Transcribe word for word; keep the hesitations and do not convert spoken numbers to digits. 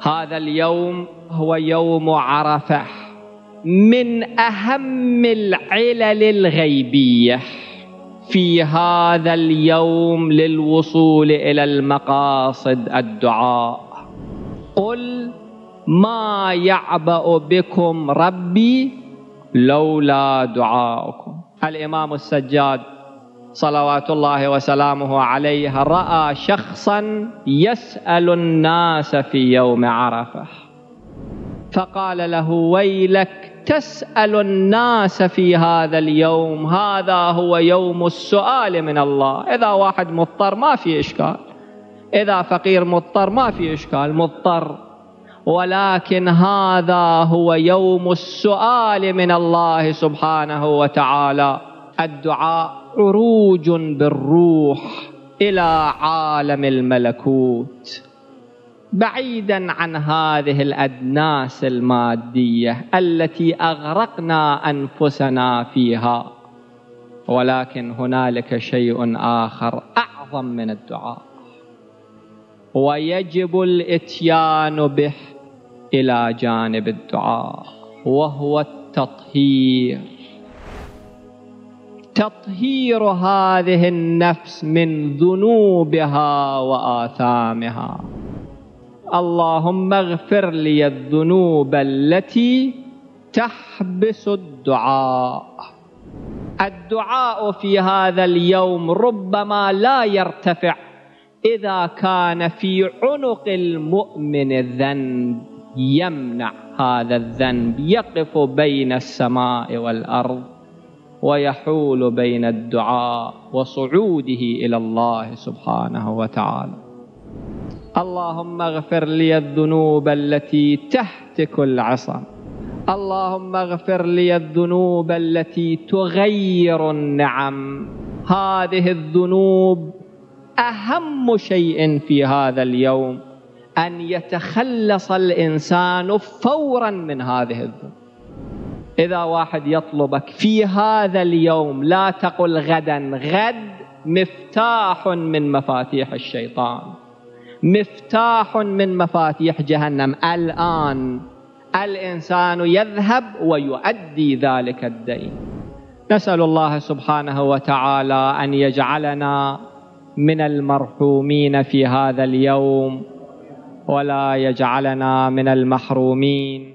هذا اليوم هو يوم عرفة، من أهم العلل الغيبية في هذا اليوم للوصول إلى المقاصد الدعاء. قل ما يعبأ بكم ربي لولا دعاؤكم. الإمام السجاد صلوات الله وسلامه عليه رأى شخصا يسأل الناس في يوم عرفة، فقال له: ويلك تسأل الناس في هذا اليوم، هذا هو يوم السؤال من الله. إذا واحد مضطر ما في إشكال، إذا فقير مضطر ما في إشكال، مضطر، ولكن هذا هو يوم السؤال من الله سبحانه وتعالى. الدعاء عروج بالروح إلى عالم الملكوت، بعيدا عن هذه الأدناس المادية التي أغرقنا أنفسنا فيها، ولكن هنالك شيء آخر أعظم من الدعاء، ويجب الإتيان به إلى جانب الدعاء، وهو التطهير. تطهير هذه النفس من ذنوبها وآثامها. اللهم اغفر لي الذنوب التي تحبس الدعاء. الدعاء في هذا اليوم ربما لا يرتفع إذا كان في عنق المؤمن الذنب يمنع هذا الذنب، يقف بين السماء والأرض ويحول بين الدعاء وصعوده إلى الله سبحانه وتعالى. اللهم اغفر لي الذنوب التي تهتك العصا. اللهم اغفر لي الذنوب التي تغير النعم. هذه الذنوب أهم شيء في هذا اليوم، أن يتخلص الإنسان فورا من هذه الذنوب. إذا واحد يطلبك في هذا اليوم لا تقل غدا، غد مفتاح من مفاتيح الشيطان، مفتاح من مفاتيح جهنم. الآن الإنسان يذهب ويؤدي ذلك الدين. نسأل الله سبحانه وتعالى أن يجعلنا من المرحومين في هذا اليوم، ولا يجعلنا من المحرومين.